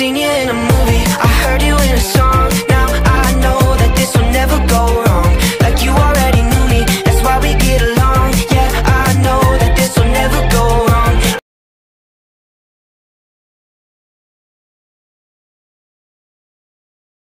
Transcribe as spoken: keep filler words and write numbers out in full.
seen you in a movie, I heard you in a song. Now I know that this will never go wrong.